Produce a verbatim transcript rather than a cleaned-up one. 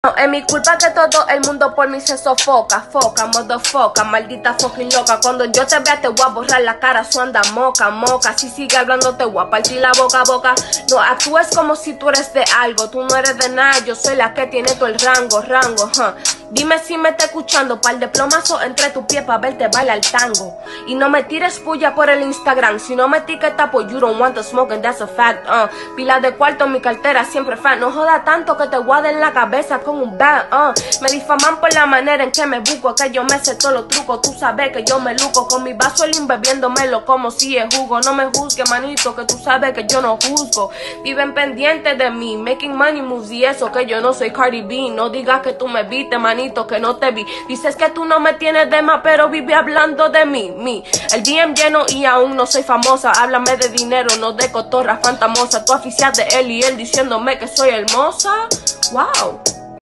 No, es mi culpa que todo el mundo por mí se sofoca, foca, motherfucker, maldita fucking loca. Cuando yo te vea te voy a borrar la cara, su anda moca, moca. Si sigue hablando te voy a partir la boca a boca. No actúes como si tú eres de algo, tú no eres de nada, yo soy la que tiene todo el rango, rango, huh. Dime si me está escuchando, par de plomazos entre tu pie pa' verte bailar el tango. Y no me tires puya por el Instagram, si no me etiqueta pues you don't want to smoke and that's a fact, uh. Pila de cuarto en mi cartera siempre fan, no joda tanto que te guarde en la cabeza con un bat, uh. Me difaman por la manera en que me busco, que yo me sé todos los trucos, tú sabes que yo me luco con mi vaso lean bebiéndomelo como si es jugo. No me juzgue manito, que tú sabes que yo no juzgo. Viven pendientes de mí, making money moves y eso, que yo no soy Cardi B. No digas que tú me viste manito, que no te vi. Dices que tú no me tienes de más, pero vive hablando de mí, mí. El D M lleno y aún no soy famosa. Háblame de dinero, no de cotorra fantamosa. Tú oficial de él y él diciéndome que soy hermosa. Wow.